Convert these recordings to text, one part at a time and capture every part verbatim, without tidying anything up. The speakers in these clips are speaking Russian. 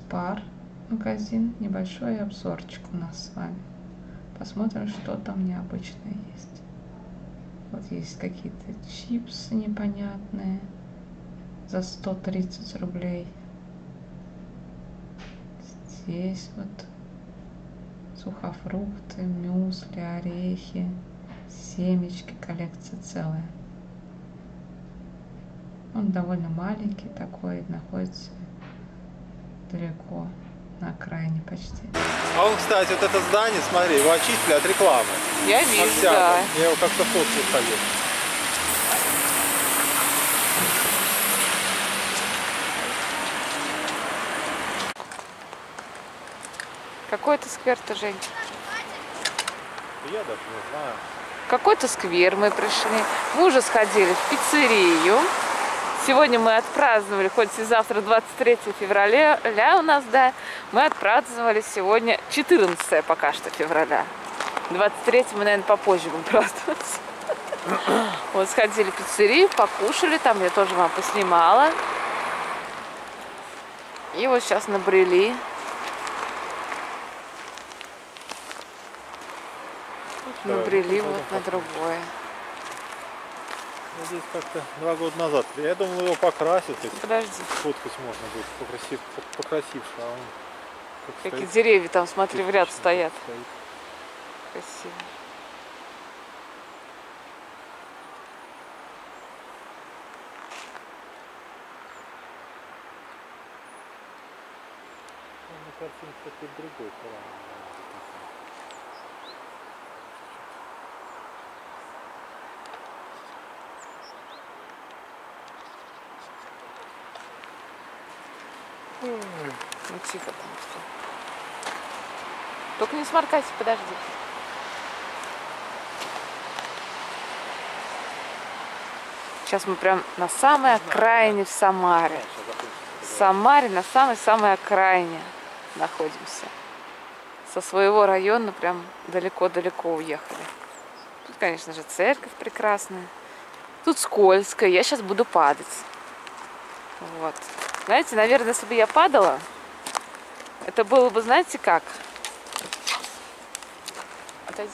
Спар магазин. Небольшой обзорчик у нас с вами. Посмотрим, что там необычное есть. Вот есть какие-то чипсы непонятные за сто тридцать рублей. Здесь вот сухофрукты, мюсли, орехи, семечки, коллекция целая. Он довольно маленький такой, находится далеко, на окраине почти. А он, кстати, вот это здание, смотри, его очистили от рекламы. Я вижу, да. Я его как-то фоткал ходил. Какой-то сквер-то, Жень? Я даже не знаю. Какой-то сквер мы пришли. Мы уже сходили в пиццерию. Сегодня мы отпраздновали, хоть и завтра двадцать третье февраля у нас, да, мы отпраздновали сегодня четырнадцатое пока что февраля. двадцать третье мы, наверное, попозже будем праздновать. Вот сходили в пиццерию, покушали, там я тоже вам поснимала. И вот сейчас набрели. Набрели вот на другое. Здесь как-то два года назад. Я думал, его покрасить. Подожди. Фоткать можно будет покрасив, покрасивше. А он как Какие стоит. деревья там, смотри, в ряд Тысяча стоят. стоит. Красиво. На картинке какой-то другой храм. Ну тихо там все. Только не сморкайся, подожди. Сейчас мы прям на самой окраине в Самаре. В Самаре на самой-самой окраине находимся. Со своего района прям далеко-далеко уехали. Тут, конечно же, церковь прекрасная. Тут скользко, я сейчас буду падать. Вот. Знаете, наверное, если бы я падала, это было бы, знаете, как? Отойди.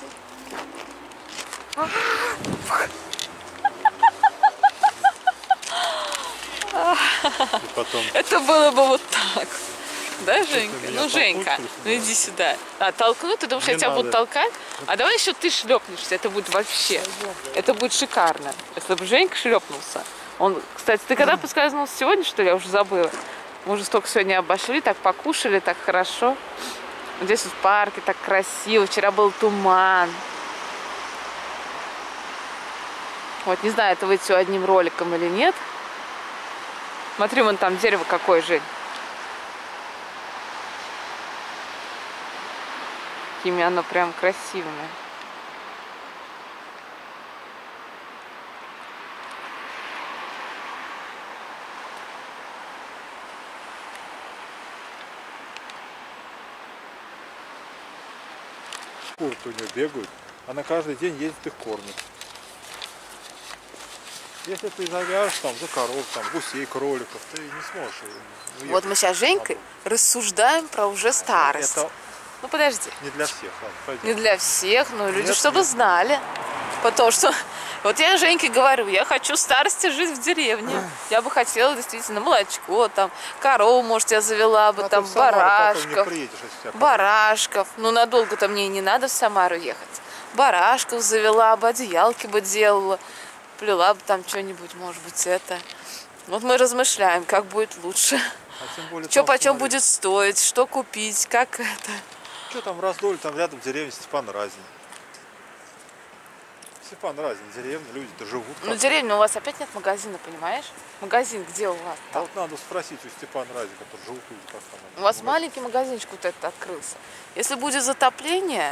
И потом... Это было бы вот так. Да, Женька? меня Ну, Женька, толкнуть, ну иди сюда. А, толкнуть, ты думаешь, Не я тебя надо. буду толкать? А давай еще ты шлепнешься, это будет вообще. Это будет шикарно. Если бы Женька шлепнулся. Он, кстати, ты когда поскользнулся сегодня, что ли? Я уже забыла. Мы уже столько сегодня обошли, так покушали, так хорошо. Здесь вот в парке так красиво. Вчера был туман. Вот, не знаю, это выйдет все одним роликом или нет. Смотри, вон там дерево какое, Жень. Какими оно прям красивыми. Куры-то у нее бегают. Она каждый день ездит их кормит. Если ты завяжешь там за коров, там гусей, кроликов, ты не сможешь уехать. Вот мы сейчас с Женькой рассуждаем про уже старость. Это Ну подожди. не для всех. Ладно, пойдем. Не для всех, но люди, Нет, чтобы нет. знали. Потому что вот я Женьке говорю, я хочу в старости жить в деревне. Я бы хотела действительно молочко, там, корову, может, я завела бы, А ты там, в Самару потом не барашков. приедешь, если тебя Барашков. Ну, надолго-то мне и не надо в Самару ехать. Барашков завела бы, одеялки бы делала. Плела бы там что-нибудь, может быть, это. Вот мы размышляем, как будет лучше. А тем более Что там, почем смотри, будет стоить, что купить, как это. Что там в Раздоле, там рядом деревня Степан Разин. Степан Разин, деревня, люди-то живут. Ну, как-то. деревня у вас опять нет магазина, понимаешь? Магазин где у вас А там? вот надо спросить у Степана Разин, который живут люди, как там. У вас магазин. маленький магазинчик вот этот открылся. Если будет затопление,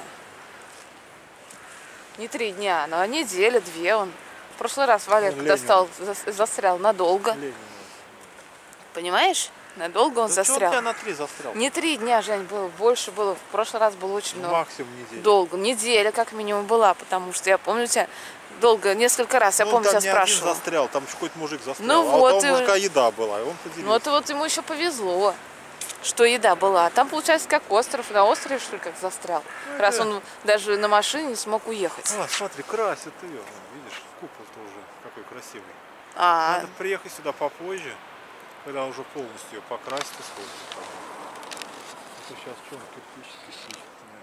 не три дня, но неделя, две он. В прошлый раз Валерка Ленин. достал, зас- застрял надолго. Ленина. Понимаешь? Надолго он Да чё он застрял. тебя на три застрял? Не три дня, Жень, было, больше было. В прошлый раз было очень Ну, много. максимум неделю. Долго. Неделя как минимум была, потому что я помню тебя долго, несколько раз, я Ну, помню, там тебя не один спрашивала. застрял, там еще какой-то мужик застрял. Ну а вот, у того и- мужика еда была, и он поделился. Ну это вот ему еще повезло. что еда была. Там, получается, как остров. На острове, что ли, как застрял. Ну, Раз это- он даже на машине не смог уехать. А, смотри, красит ее. Вон, видишь, купол-то уже какой красивый. А, Надо приехать сюда попозже, когда уже полностью ее покрасит и сходит. Это сейчас что, кирпичики сидит,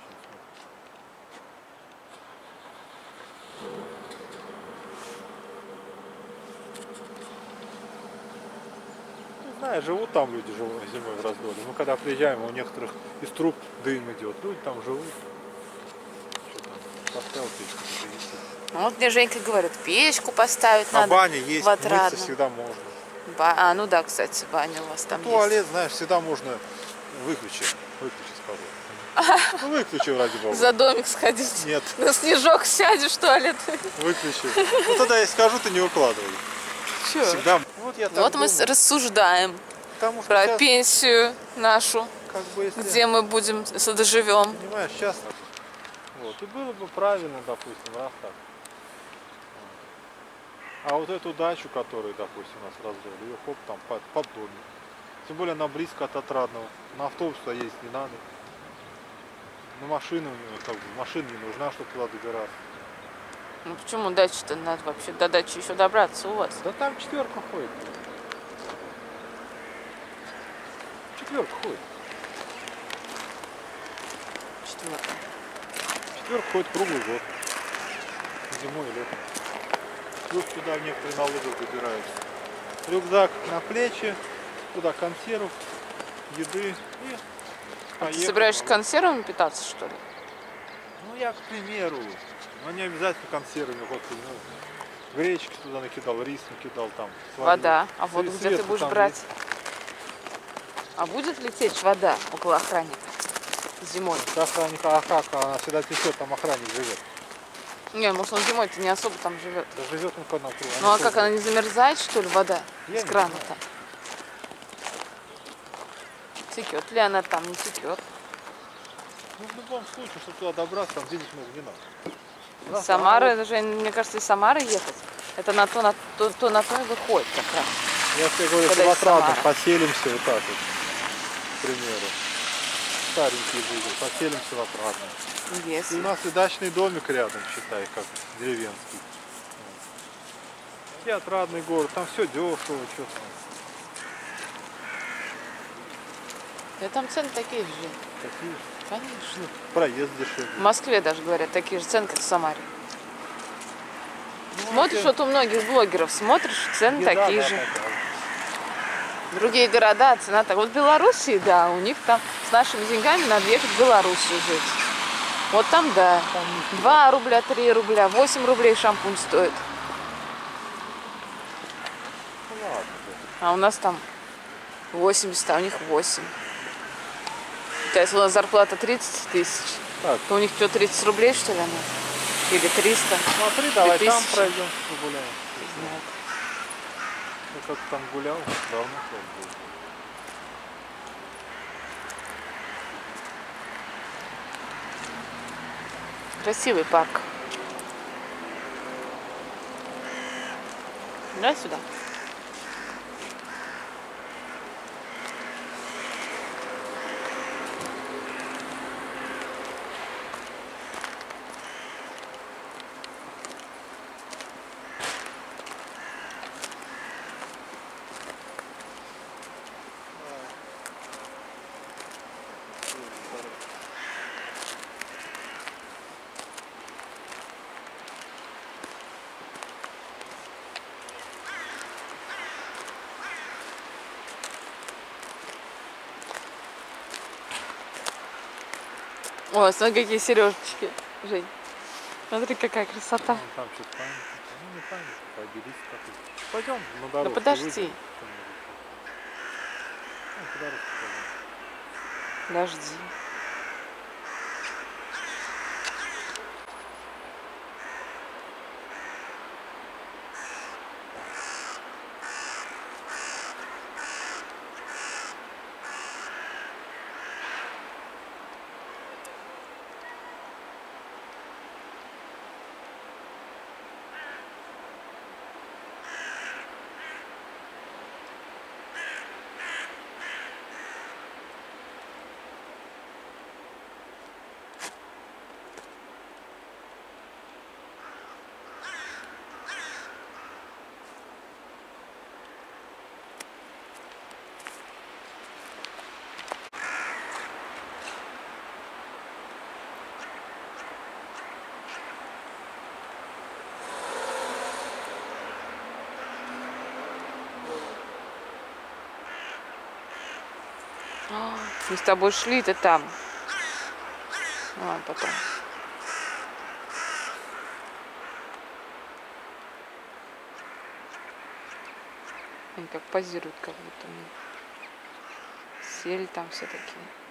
знаешь, живут там люди живут зимой в раздоле. Мы когда приезжаем, у некоторых из труб дым идет. Люди там живут. Что там? Поставил печку, где есть. ну, вот мне Женька говорит, печку поставить А надо. баня есть, в Отрадном. мыться всегда можно. Ба- А, ну да, кстати, баня у вас там Туалет, есть. знаешь, всегда можно выключить. Выключить, сказал. Ну выключи, ради бога. За домик сходить. Нет, На снежок сядешь в туалет. выключи. Ну тогда я скажу, ты не укладывай. Чё? Всегда. Вот я так Вот мы думаю. рассуждаем Потому что про сейчас, пенсию нашу, как бы, если, где мы будем, если доживем. понимаешь, сейчас вот, и было бы правильно, допустим, раз так. А вот эту дачу, которую, допустим, у нас раздали, ее хоп, там под, под домик. Тем более она близко от Отрадного. На автобус ездить не надо. На машину, как бы, машина не нужна, чтобы туда добираться. Ну почему дача-то надо вообще до дачи еще добраться у вас? Да там четверка ходит. Четверка ходит. Четвертый. Четверка ходит круглый год. Зимой и летом. Плюс туда некоторые на лыжах добираются. Рюкзак на плечи, туда консервов, еды и Ты поехали. собираешься консервами питаться, что ли? Ну я, к примеру, но не обязательно консервами, вот, ну, гречки туда накидал, рис накидал там. сварил. Вода. А вот Свет- где ты сверху будешь там брать? есть. А будет ли течь вода около охранника зимой? Охранника, а как? Она всегда течет, там охранник живет. Не, может он зимой-то не особо там живет. Да живет он под накрывом. Ну а как, она не замерзает, что ли, вода Я из не крана-то? Текет ли она там, не текет? Ну, в любом случае, чтобы туда добраться, там денег много не надо. Из Раз, Самары, а это же, мне кажется, из Самары ехать. Это на то, на то, то на то и выходит как раз. вот я тебе говорю, Когда если в из Отрадном Самары. поселимся вот так вот, к примеру. Старенькие будут, поселимся в Отрадном. И у Если. нас и дачный домик рядом, считай, как деревенский. И Отрадный город, там все дешево, что там. Да там цены такие же. Такие же. Конечно. Проезд дешевле. В Москве даже говорят, такие же цены, как в Самаре. Ну, Смотришь, если вот у многих блогеров, смотришь, цены еда, такие да, же. такая. Другие города, цена так. Вот в Белоруссии, да, у них там с нашими деньгами надо ехать в Белоруссию жить. Вот там, да, Там не два рубля, три рубля, восемь рублей шампунь стоит. ну, ладно, да. А у нас там восемьдесят, а у них восемь. То есть у нас зарплата тридцать тысяч. Так, То у них что, тридцать рублей, что ли, она? Или триста? смотри, давай Две там тысячи. пройдем, погуляем. Не знаю. Я как там гулял, давно был. Красивый парк. Да, сюда. Ой, смотри, какие сережечки, Жень. Смотри, какая красота. Вон там что-то памятник. Ну не памятник, а обелиск какой-то. Пойдем на дорогу. подожди. Ну, по дорожке пойдем. Подожди. Мы с тобой шли-то там. Ладно, потом. Они как позируют, как будто мы сели там все такие.